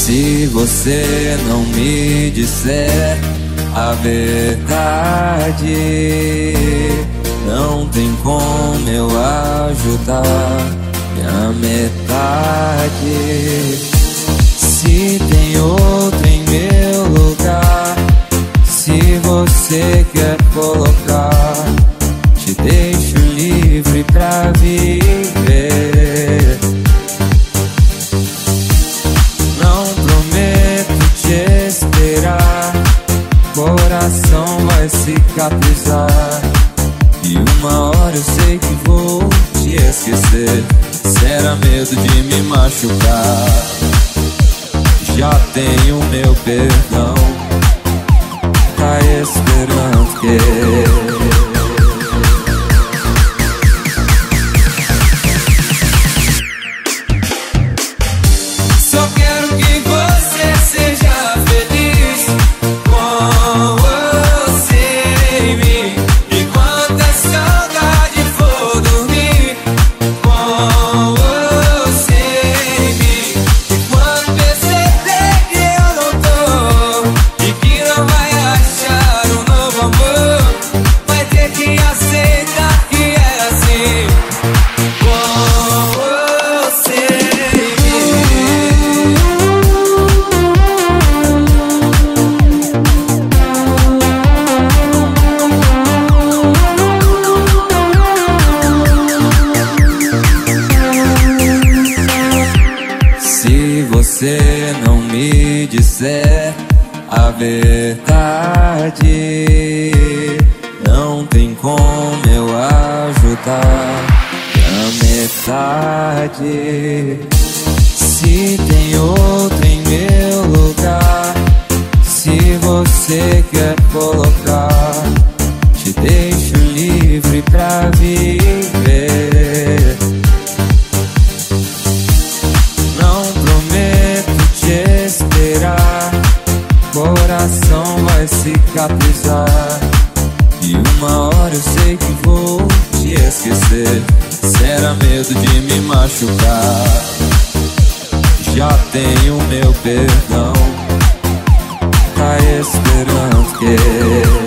Se você não me disser a verdade, não tem como eu ajudar minha metade. Se tem outro em meu lugar, se você quer colocar, te deixo livre pra viver. Não prometo te esperar, coração vai cicatrizar, e uma hora eu sei que vou te esquecer. Será medo de me machucar, já tenho meu perdão, tá esperando que só quero que você seja feliz com você em mim. E quando a saudade for dormir com você em mim, e quando perceber que eu não tô e que não vai achar um novo amor, vai ter que aceitar que é assim com você em mim. Se você não me disser a verdade, não tem como eu ajudar a metade. Se tem outro em meu lugar, se você quer colocar, te deixo livre pra viver. Não prometo te esperar, coração vai cicatrizar, e uma hora eu sei que vou te esquecer. Será medo de me machucar, já tenho meu perdão, tá esperando que